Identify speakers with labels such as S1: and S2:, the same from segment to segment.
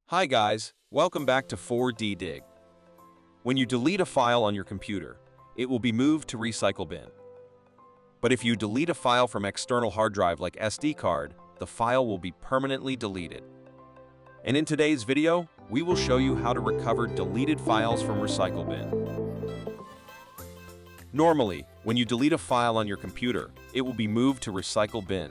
S1: Hi guys, welcome back to 4D-Dig. When you delete a file on your computer, it will be moved to Recycle Bin. But if you delete a file from external hard drive like SD card, the file will be permanently deleted. And in today's video, we will show you how to recover deleted files from Recycle Bin. Normally, when you delete a file on your computer, it will be moved to Recycle Bin.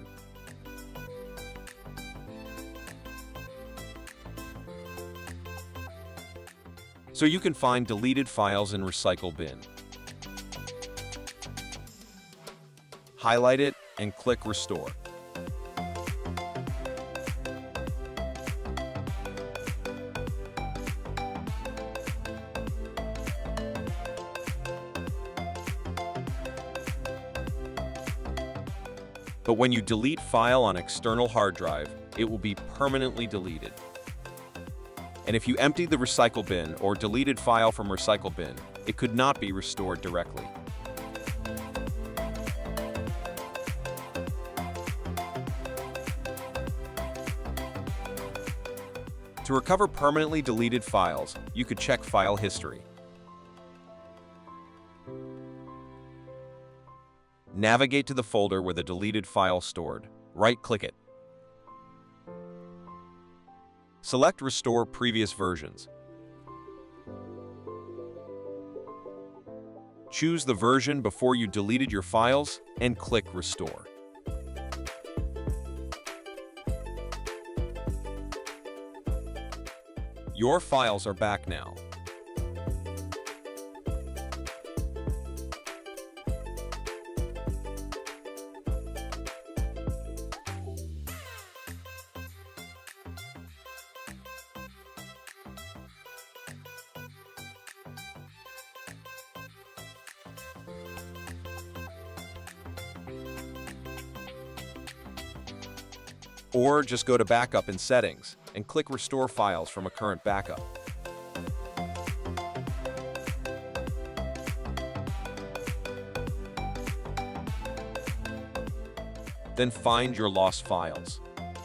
S1: So you can find deleted files in Recycle Bin. Highlight it and click Restore. But when you delete file on external hard drive, it will be permanently deleted. And if you emptied the Recycle Bin or deleted file from Recycle Bin, it could not be restored directly. To recover permanently deleted files, you could check File History. Navigate to the folder where the deleted file stored. Right-click it. Select Restore Previous Versions. Choose the version before you deleted your files and click Restore. Your files are back now. Or just go to Backup in Settings and click Restore Files from a current backup. Then find your lost files.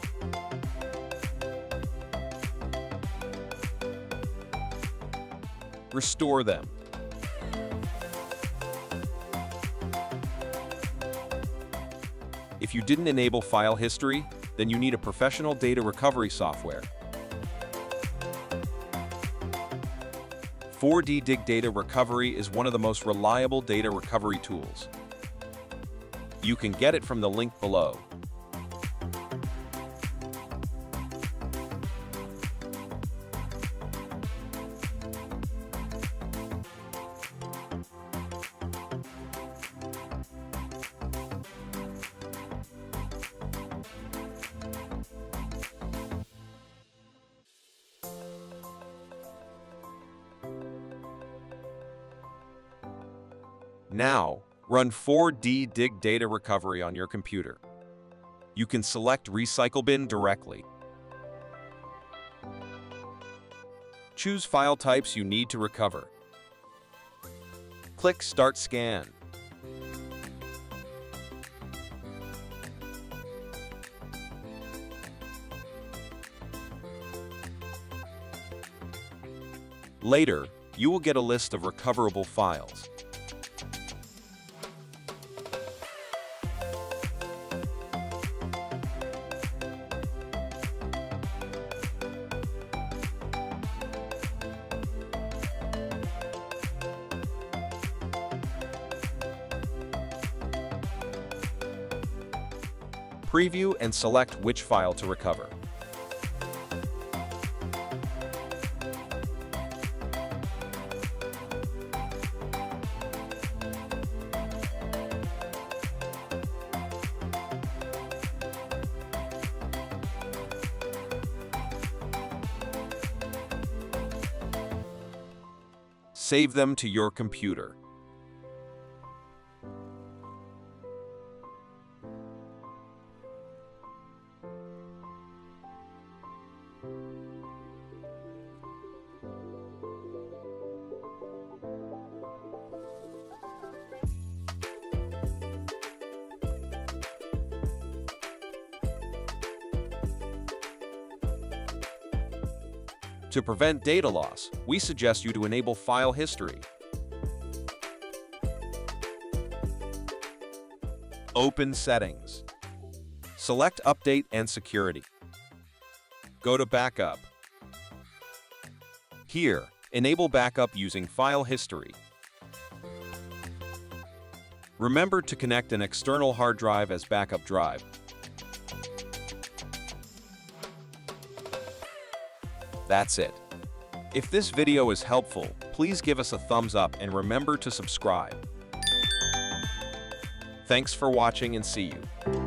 S1: Restore them. If you didn't enable file history, then you need a professional data recovery software. 4D-Dig Data Recovery is one of the most reliable data recovery tools. You can get it from the link below. Now, run 4D-Dig Data Recovery on your computer. You can select Recycle Bin directly. Choose file types you need to recover. Click Start Scan. Later, you will get a list of recoverable files. Preview and select which file to recover. Save them to your computer. To prevent data loss, we suggest you to enable file history. Open Settings. Select Update and Security. Go to Backup. Here, enable backup using file history. Remember to connect an external hard drive as backup drive. That's it. If this video is helpful, please give us a thumbs up and remember to subscribe. Thanks for watching and see you.